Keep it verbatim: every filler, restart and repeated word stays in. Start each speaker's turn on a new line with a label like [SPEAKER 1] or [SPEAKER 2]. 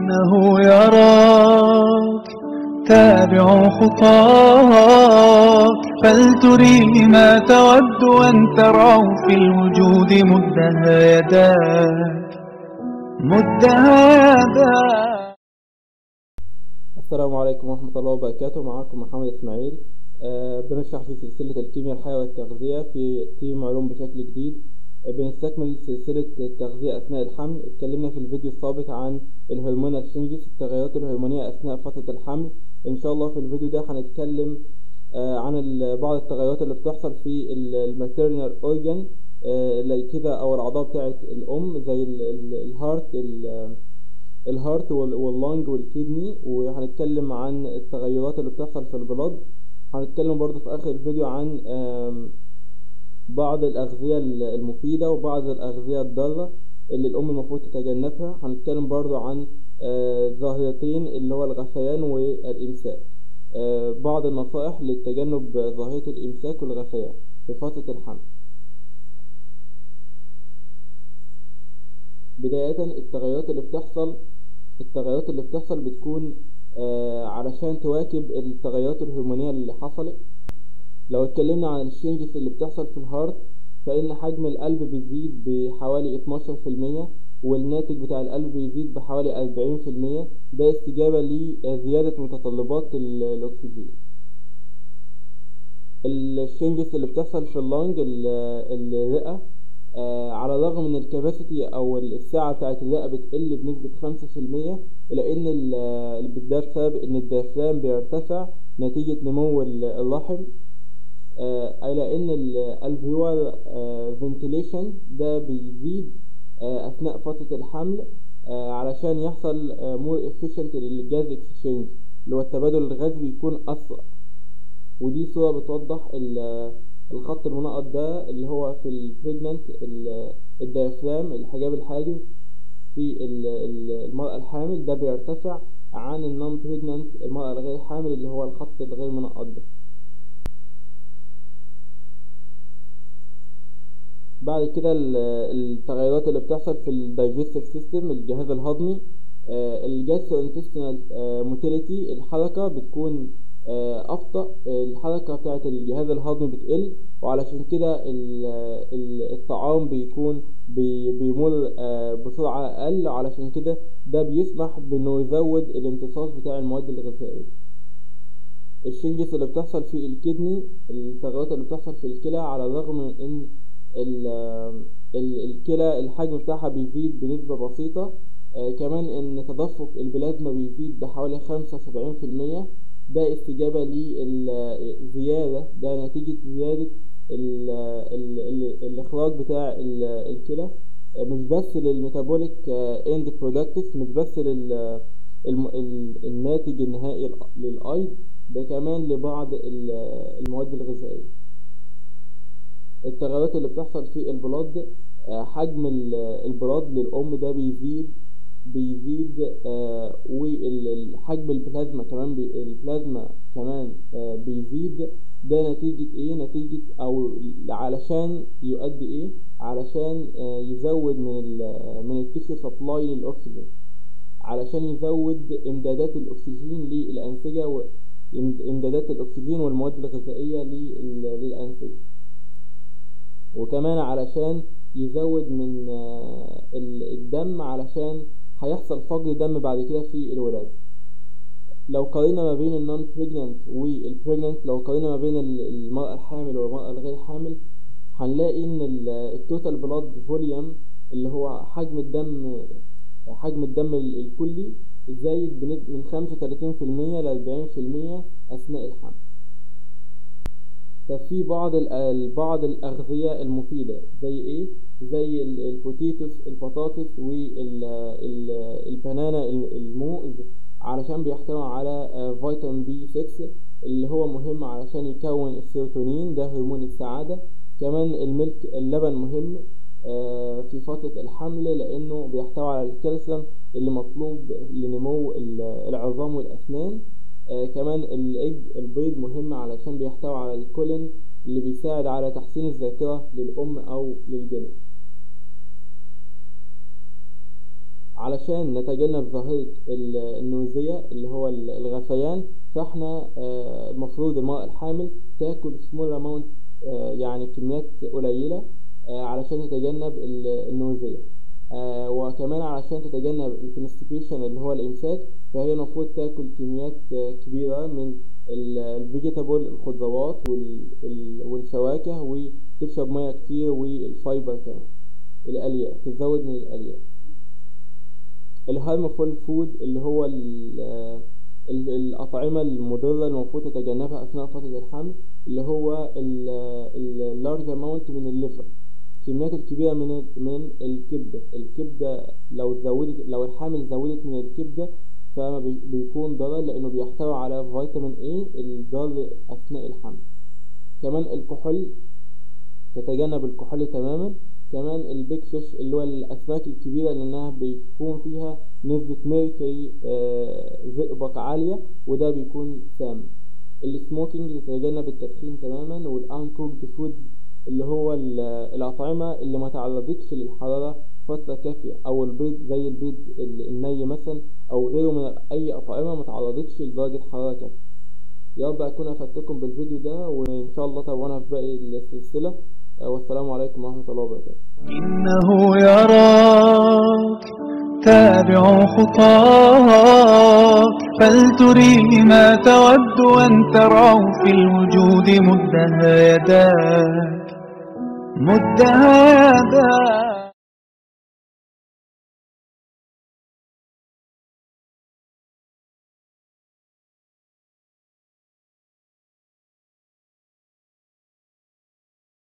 [SPEAKER 1] إنه يراك تابع خطاك، فلتريه ما تود أن تراه في الوجود. مدها يداك مدها يداك.
[SPEAKER 2] السلام عليكم ورحمة الله وبركاته. معكم محمد إسماعيل. أه بنشرح في سلسلة الكيمياء الحية والتغذية في تيم علوم بشكل جديد. أه بنستكمل سلسلة التغذية أثناء الحمل. اتكلمنا في الفيديو السابق عن الهرمونال تشينجز، التغيرات الهرمونية أثناء فترة الحمل. إن شاء الله في الفيديو ده هنتكلم أه عن بعض التغيرات اللي بتحصل في الماتيرنال أورجان زي كده، أو الأعضاء بتاعة الأم، زي الهارت الهارت واللنج والكدني. وهنتكلم عن التغيرات اللي بتحصل في البلاد. هنتكلم برضو في اخر الفيديو عن بعض الاغذية المفيدة وبعض الاغذية الضارة اللي الام المفروض تتجنبها. هنتكلم برضو عن ظاهرتين اللي هو الغثيان والامساك، بعض النصائح للتجنب ظاهرة الامساك والغثيان في فترة الحمل. بداية التغيرات اللي بتحصل التغيرات اللي بتحصل بتكون آه علشان تواكب التغيرات الهرمونية اللي حصلت. لو اتكلمنا عن الشينجز اللي بتحصل في الهارت، فإن حجم القلب بيزيد بحوالي اتناشر في المية، والناتج بتاع القلب بيزيد بحوالي أربعين في المية. ده استجابة لزيادة متطلبات الأكسجين. الشينجز اللي بتحصل في اللنج، الرئة، آه على الرغم من الكباسيتي او السعه بتاعت الرئه بتقل بنسبه خمسة في المية، الا ان ده بسبب ان الديافرام بيرتفع نتيجه نمو الرحم، آه الا ان الالفيولار فنتيليشن ده بيزيد آه اثناء فتره الحمل، آه علشان يحصل مور افيشنت للجاز اكسشينج، اللي هو التبادل الغازي بيكون اسرع. ودي صوره بتوضح الخط المنقط ده اللي هو في البريجنانت الديافرام، الحجاب الحاجز في المرأة الحامل، ده بيرتفع عن النون بريجنانت المرأة الغير حامل، اللي هو الخط الغير منقط ده. بعد كده التغيرات اللي بتحصل في الدايجستيف سيستم، الجهاز الهضمي، الجاستروانتستينال موتيليتي، الحركة بتكون أبطأ، الحركة بتاعت الجهاز الهضمي بتقل، وعلشان كده الطعام بيكون بيمر بسرعة أقل، علشان كده ده بيسمح بأنه يزود الامتصاص بتاع المواد الغذائية. الشينجز اللي بتحصل في الكدني، التغيرات اللي بتحصل في الكلى، على الرغم من ان الكلى الحجم بتاعها بيزيد بنسبة بسيطة، آه كمان ان تدفق البلازما بيزيد بحوالي خمسة وسبعين في المية. ده استجابة للزيادة، ده نتيجة زيادة ال ال ال الإخراج بتاع الكلى، مش بس للميتابوليك اند برودكتس، مش بس لل الناتج النهائي للأيض، ده كمان لبعض المواد الغذائية. التغيرات اللي بتحصل في البلاد، حجم البلاد للأم ده بيزيد بيزيد آه والحجم البلازما كمان بي البلازما كمان آه بيزيد. ده نتيجة ايه؟ نتيجة او علشان يؤدي ايه؟ علشان آه يزود من ال من التيشو سبلاي للأكسجين، علشان يزود امدادات الأكسجين للأنسجة وامدادات الأكسجين والمواد الغذائية للأنسجة، وكمان علشان يزود من آه الدم، علشان هيحصل فقد دم بعد كده في الولادة. لو قارنا ما بين النون بريجنانت والبريجنانت، لو قارنا ما بين المرأة الحامل والمرأة الغير حامل، هنلاقي ان التوتال بلاد فوليوم، اللي هو حجم الدم حجم الدم الكلي، زايد من خمسة وتلاتين في المية ل أربعين في المية اثناء الحمل. ففي بعض بعض الأغذية المفيدة زي ايه؟ زي البوتيتوس، البطاطس، والبنانا الموز، علشان بيحتوي على فيتامين بي ستة اللي هو مهم علشان يكون السيروتونين، ده هرمون السعادة. كمان الملك اللبن مهم في فترة الحمل، لأنه بيحتوي على الكالسيوم اللي مطلوب لنمو العظام والأسنان. آه كمان الإج البيض مهم علشان بيحتوي على الكولين اللي بيساعد على تحسين الذاكرة للأم أو للجنين. علشان نتجنب ظاهرة النوزية اللي هو الغثيان، فاحنا المفروض المرأة الحامل تاكل small amount، يعني كميات قليلة علشان تتجنب النوزية. وكمان علشان تتجنب الكونستيبيشن اللي هو الإمساك، فهي المفروض تاكل كميات كبيرة من الفيجيتابل، الخضروات والفواكه، وتشرب مياه كتير، والفايبر كمان، الألياف، تزود من الألياف. الهارمفول فود اللي هو الأطعمة المضرة المفروض تتجنبها أثناء فترة الحمل، اللي هو اللارج أماونت من الليفر، الكميات الكبيرة من من الكبدة. الكبدة لو زودت لو الحامل زودت من الكبدة فما بيكون ضرر، لأنه بيحتوي على فيتامين A الضار أثناء الحمل. كمان الكحول، تتجنب الكحول تماما. كمان البيك فيش اللي هو الأسماك الكبيرة، لأنها بيكون فيها نسبة ميركوري زئبق عالية، وده بيكون سام. السموكينج، تتجنب التدخين تماما. والأنكوكد فود اللي هو الأطعمة اللي ما تعرضتش للحرارة فترة كافية، أو البيض زي البيض الني مثلا، أو غيره من أي أطعمة ما تعرضتش لدرجة حرارة كافية. يا رب أكون أفدتكم بالفيديو ده، وإن شاء الله تابعونا في باقي السلسلة. والسلام عليكم ورحمة الله وبركاته.
[SPEAKER 1] إنه يراك تابع خطاك، فلتريه ما تود أن تراه في الوجود، مدها يداك مدها يداك.